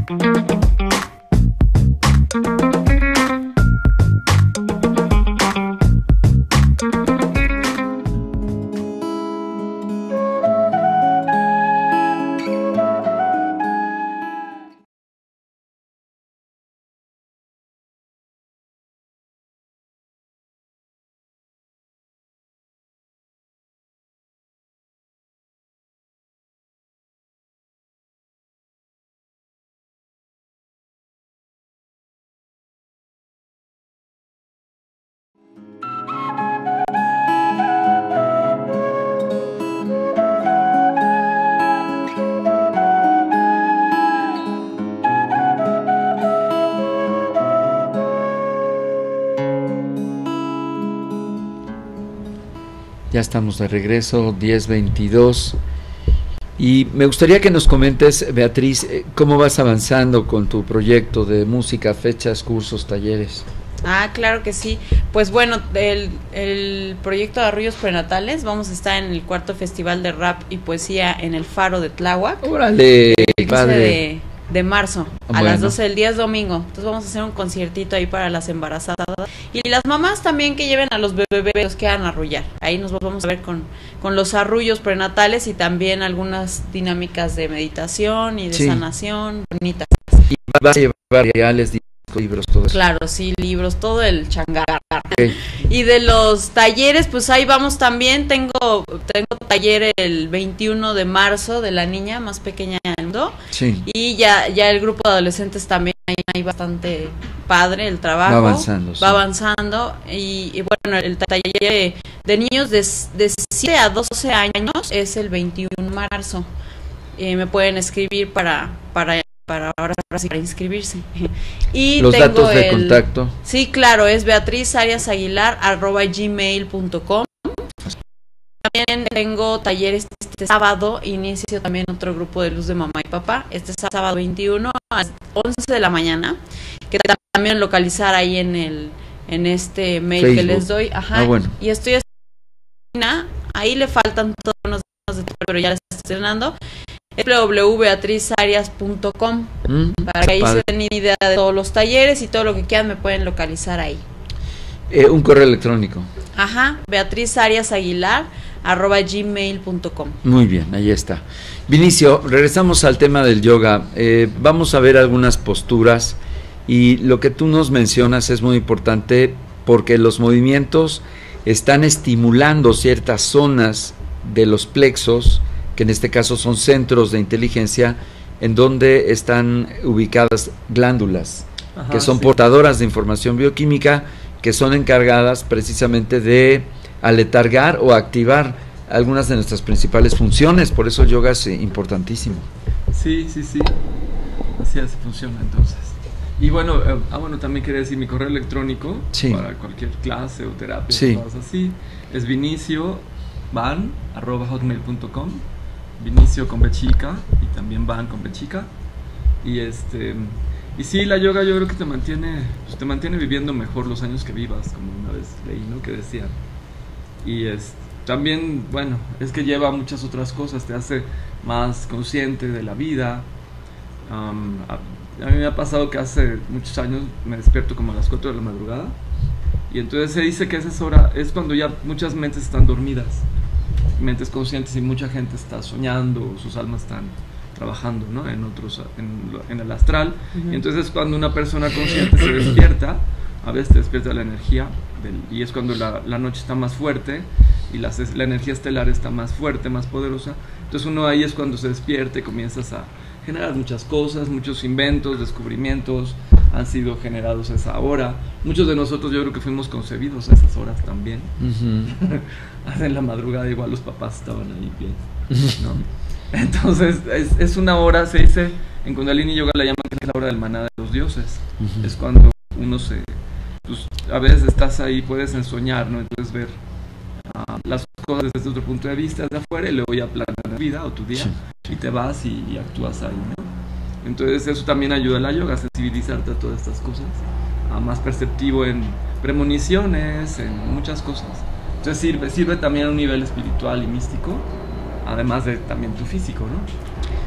Ya estamos de regreso, 10:22. Y me gustaría que nos comentes, Beatriz, cómo vas avanzando con tu proyecto de música, fechas, cursos, talleres. Ah, claro que sí. Pues bueno, el proyecto de Arrullos Prenatales, vamos a estar en el 4º Festival de Rap y Poesía en el Faro de Tláhuac. ¡Órale, el padre! De marzo, a las 12 del día, es domingo. Entonces vamos a hacer un conciertito ahí para las embarazadas. Y las mamás también que lleven a los bebés que los quieran arrullar. Ahí nos vamos a ver con los arrullos prenatales y también algunas dinámicas de meditación y de sanación bonitas. Y vas a llevar materiales, libros, todo eso. Claro, sí, libros, todo el changar. Okay. Y de los talleres, pues ahí vamos también. Tengo taller el 21 de marzo de la niña más pequeña del mundo. Sí. Y ya el grupo de adolescentes también hay bastante padre el trabajo. Va avanzando. Y bueno, el taller de niños de 7 a 12 años es el 21 de marzo. Me pueden escribir para inscribirse. Y los datos de contacto. Sí, claro, es beatrizariasaguilar@gmail.com. También tengo talleres este sábado, inicio también otro grupo de Luz de Mamá y Papá, este sábado 21 a las 11 de la mañana, que también localizar ahí en este mail Facebook. Que les doy. Ajá. Bueno. Y estoy ahí le faltan todos los detalles, pero ya les estoy estrenando. www.beatrizarias.com para que ahí se den idea de todos los talleres y todo lo que quieran, me pueden localizar ahí. Un correo electrónico. Ajá, beatrizariasaguilar@gmail.com. Muy bien, ahí está. Vinicio, regresamos al tema del yoga. Vamos a ver algunas posturas y lo que tú nos mencionas es muy importante porque los movimientos están estimulando ciertas zonas de los plexos, que en este caso son centros de inteligencia, en donde están ubicadas glándulas, que son portadoras de información bioquímica, que son encargadas precisamente de aletargar o activar algunas de nuestras principales funciones. Por eso el yoga es importantísimo. Sí. Así funciona entonces. Y bueno, también quería decir mi correo electrónico para cualquier clase o terapia, cosas así. Es vinicioban@hotmail.com. Vinicio con B chica y también van con B chica. Y sí, la yoga yo creo que te mantiene viviendo mejor los años que vivas, como una vez leí, ¿no? Que decía. Y también, bueno, es que lleva muchas otras cosas, te hace más consciente de la vida. A mí me ha pasado que hace muchos años me despierto como a las 4 de la madrugada y entonces se dice que esa hora es cuando ya muchas mentes están dormidas, mentes conscientes, y mucha gente está soñando, sus almas están trabajando, ¿no? En el astral. Y entonces cuando una persona consciente se despierta, a veces te despierta la energía y es cuando la noche está más fuerte y la energía estelar está más fuerte, más poderosa. Entonces uno ahí es cuando se despierta y comienzas a generar muchas cosas, muchos inventos, descubrimientos han sido generados a esa hora. Muchos de nosotros yo creo que fuimos concebidos a esas horas también. En la madrugada igual los papás estaban ahí bien, ¿no? Entonces es una hora, se dice, en Kundalini Yoga la llaman que es la hora del maná de los dioses. Es cuando uno pues, a veces estás ahí, puedes ensoñar, ¿no? Entonces ver las cosas desde otro punto de vista, de afuera, y luego ya planeas la vida o tu día, y te vas y actúas ahí, ¿no? Entonces eso también ayuda a la yoga, a sensibilizarte a todas estas cosas, a más perceptivo en premoniciones, en muchas cosas. Entonces sirve también a un nivel espiritual y místico, además de también tu físico, ¿no?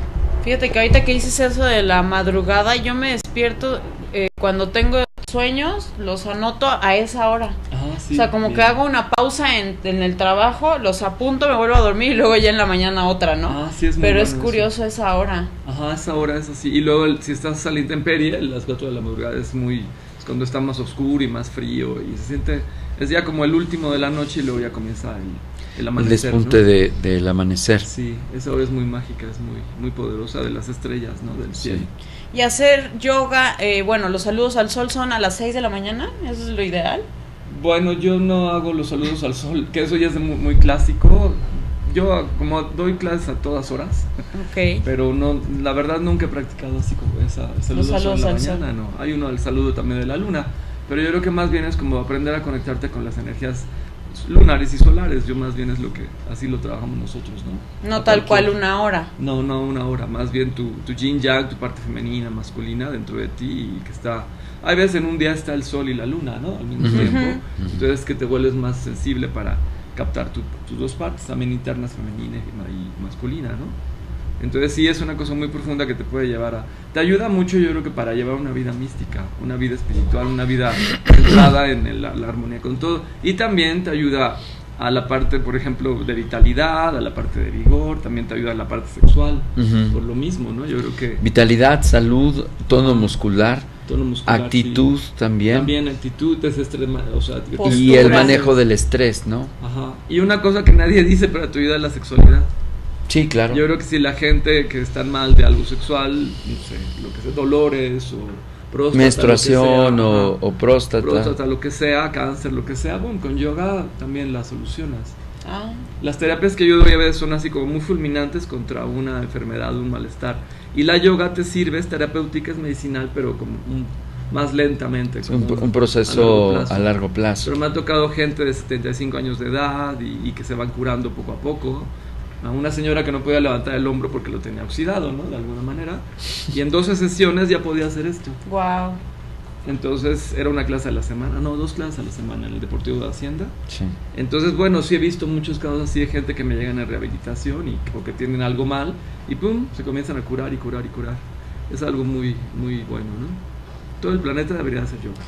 Fíjate que ahorita que dices eso de la madrugada, yo me despierto cuando tengo sueños, los anoto a esa hora. Sí, o sea, como bien. Que hago una pausa en el trabajo, los apunto, me vuelvo a dormir y luego ya en la mañana otra, ¿no? Sí, es muy Pero bueno es curioso eso. Esa hora. Esa hora es así. Y luego si estás a la intemperie, a las 4 de la madrugada es cuando está más oscuro y más frío y se siente, es ya como el último de la noche y luego ya comienza el amanecer. El despunte, ¿no? del amanecer. Sí, esa hora es muy mágica, es muy poderosa, de las estrellas, ¿no? Del cielo. Sí. Y hacer yoga, los saludos al sol son a las 6 de la mañana, ¿eso es lo ideal? Bueno, yo no hago los saludos al sol, que eso ya es muy clásico. Yo como doy clases a todas horas, pero no, la verdad nunca he practicado así como saludos a la mañana, sol. No. Hay uno al saludo también de la luna, pero yo creo que más bien es como aprender a conectarte con las energías lunares y solares. Yo más bien es lo que así lo trabajamos nosotros, ¿no? No tal cual una hora. No una hora, más bien tu yin yang, tu parte femenina, masculina dentro de ti, y que está, hay veces en un día está el sol y la luna, ¿no? Al mismo tiempo, entonces que te vuelves más sensible para captar tus dos partes, también internas, femenina y masculina, ¿no? Entonces sí es una cosa muy profunda que te puede llevar te ayuda mucho, yo creo que para llevar una vida mística, una vida espiritual, una vida centrada en la armonía con todo, y también te ayuda a la parte, por ejemplo, de vitalidad, a la parte de vigor, también te ayuda a la parte sexual, por lo mismo, ¿no? Yo creo que vitalidad, salud, tono muscular, actitud, sí. También actitud, es extrema, o sea, y el manejo del estrés, ¿no? Y una cosa que nadie dice, pero te ayuda a la sexualidad. Sí, claro. Yo creo que si la gente que está mal de algo sexual, no sé, lo que sea, dolores o próstata, menstruación sea, o próstata, lo que sea, cáncer, lo que sea, bueno, con yoga también la solucionas. Las terapias que yo doy a veces son así como muy fulminantes contra una enfermedad, un malestar, y la yoga te sirve, es terapéutica, es medicinal, pero como más lentamente, como un proceso a largo plazo. Pero me ha tocado gente de 75 años de edad y que se van curando poco a poco. A una señora que no podía levantar el hombro porque lo tenía oxidado, ¿no? De alguna manera. Y en 12 sesiones ya podía hacer esto. Wow. Entonces era una clase a la semana, 2 clases a la semana en el Deportivo de Hacienda. Sí. Entonces, bueno, sí he visto muchos casos así de gente que me llegan a rehabilitación y porque tienen algo mal y pum, se comienzan a curar y curar y curar. Es algo muy, muy bueno, ¿no? Todo el planeta debería hacer yoga.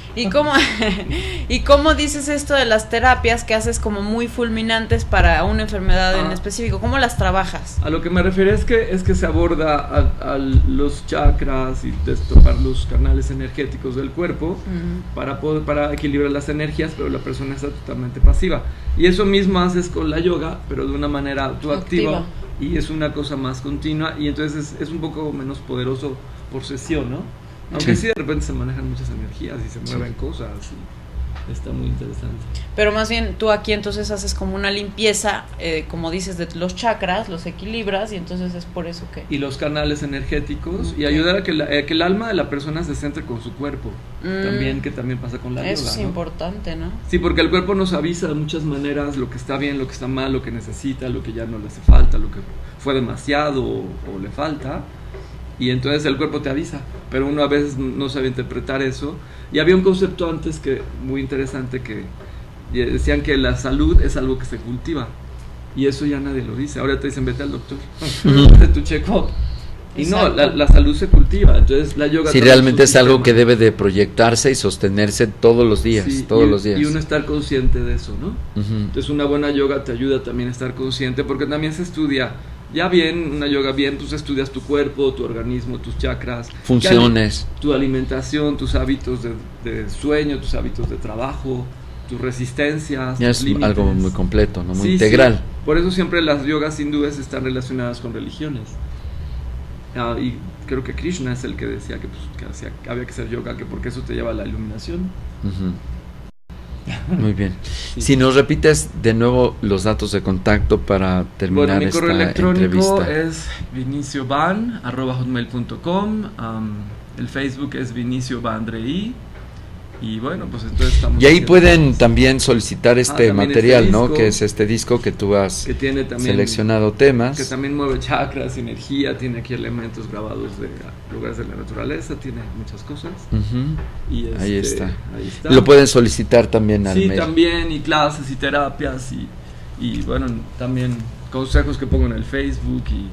¿Y cómo dices esto de las terapias que haces como muy fulminantes para una enfermedad en específico? ¿Cómo las trabajas? A lo que me refiero es que se aborda a los chakras y destopar los canales energéticos del cuerpo para equilibrar las energías, pero la persona está totalmente pasiva. Y eso mismo haces con la yoga, pero de una manera activa. Y es una cosa más continua, y entonces es un poco menos poderoso por sesión, ¿no? Aunque sí de repente se manejan muchas energías y se mueven cosas y está muy interesante. Pero más bien tú aquí entonces haces como una limpieza, como dices, de los chakras, los equilibras, y entonces es por eso que... Y los canales energéticos, y ayudar a que el alma de la persona se centre con su cuerpo, también, que también pasa con la yoga, eso es importante, ¿no? Sí, porque el cuerpo nos avisa de muchas maneras lo que está bien, lo que está mal, lo que necesita, lo que ya no le hace falta, lo que fue demasiado o le falta. Y entonces el cuerpo te avisa, pero uno a veces no sabe interpretar eso. Y había un concepto antes que muy interesante, que decían que la salud es algo que se cultiva, y eso ya nadie lo dice. Ahora te dicen vete al doctor, hazte tu check-up. Y no, la salud se cultiva. Entonces la yoga, sí, realmente es algo que debe de proyectarse y sostenerse todos los días, sí, los días. Y uno estar consciente de eso, ¿no? Entonces una buena yoga te ayuda también a estar consciente, porque también se estudia. Ya bien, una yoga bien, tú estudias tu cuerpo, tu organismo, tus chakras, funciones, tu alimentación, tus hábitos de sueño, tus hábitos de trabajo, tus resistencias, ya tus es límites. Algo muy completo, ¿no? Muy integral. Sí. Por eso siempre las yogas hindúes están relacionadas con religiones. Y creo que Krishna es el que decía que había que hacer yoga, que porque eso te lleva a la iluminación. Muy bien. Sí. Si nos repites de nuevo los datos de contacto para terminar esta entrevista. Mi correo electrónico es vinicioban@hotmail.com. El Facebook es Vinicio Bandrei. Y bueno, pues entonces estamos... Y ahí pueden también solicitar material, ¿no? Que es este disco que tú has también, seleccionado temas. Que también mueve chakras, energía, tiene aquí elementos grabados de lugares de la naturaleza, tiene muchas cosas. Y ahí está. Lo pueden solicitar también al mail. Sí, también, y clases y terapias y bueno, también consejos que pongo en el Facebook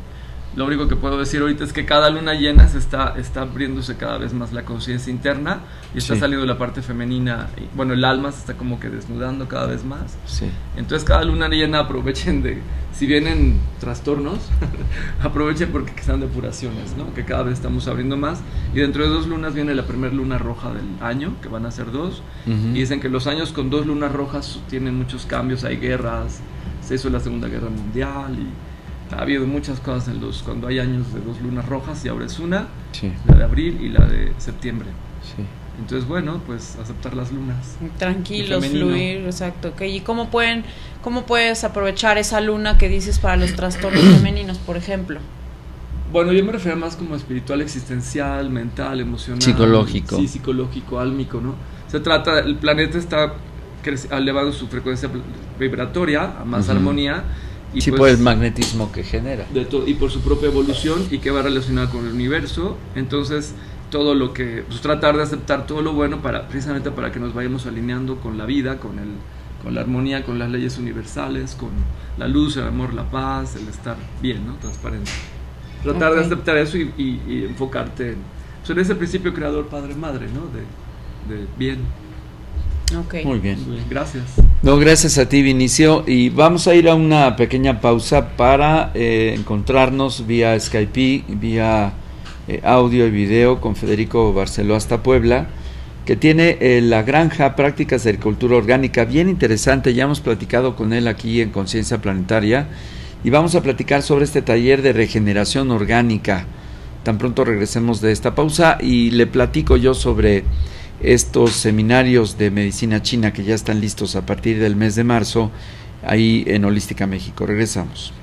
Lo único que puedo decir ahorita es que cada luna llena está abriéndose cada vez más la conciencia interna y está saliendo la parte femenina. Bueno, el alma se está como que desnudando cada vez más. Sí. Entonces cada luna llena aprovechen si vienen trastornos, aprovechen porque están depuraciones, ¿no? Que cada vez estamos abriendo más. Y dentro de 2 lunas viene la primera luna roja del año, que van a ser 2. Y dicen que los años con 2 lunas rojas tienen muchos cambios, hay guerras, se hizo la Segunda Guerra Mundial y ha habido muchas cosas cuando hay años de 2 lunas rojas y ahora es una, la de abril y la de septiembre. Sí. Entonces, bueno, pues aceptar las lunas. Tranquilos, fluir, exacto. Okay. ¿Y cómo puedes aprovechar esa luna que dices para los trastornos femeninos, por ejemplo? Bueno, yo me refiero más como espiritual, existencial, mental, emocional. Psicológico. Sí, psicológico, álmico, ¿no? Se trata, el planeta está elevando su frecuencia vibratoria a más armonía. Y sí, pues, por el magnetismo que genera. Y por su propia evolución y que va relacionada con el universo. Entonces, todo lo que... Pues tratar de aceptar todo lo bueno precisamente para que nos vayamos alineando con la vida, con la armonía, con las leyes universales, con la luz, el amor, la paz, el estar bien, ¿no? Transparente. Tratar de aceptar eso y enfocarte en ese principio creador padre-madre, ¿no? De bien. Okay. Muy bien. Gracias. No, gracias a ti, Vinicio. Y vamos a ir a una pequeña pausa para encontrarnos vía Skype, vía audio y video con Federico Barceló hasta Puebla, que tiene la granja Prácticas de Agricultura Orgánica, bien interesante. Ya hemos platicado con él aquí en Conciencia Planetaria y vamos a platicar sobre este taller de regeneración orgánica. Tan pronto regresemos de esta pausa y le platico yo sobre estos seminarios de medicina china que ya están listos a partir del mes de marzo ahí en Holística México. Regresamos.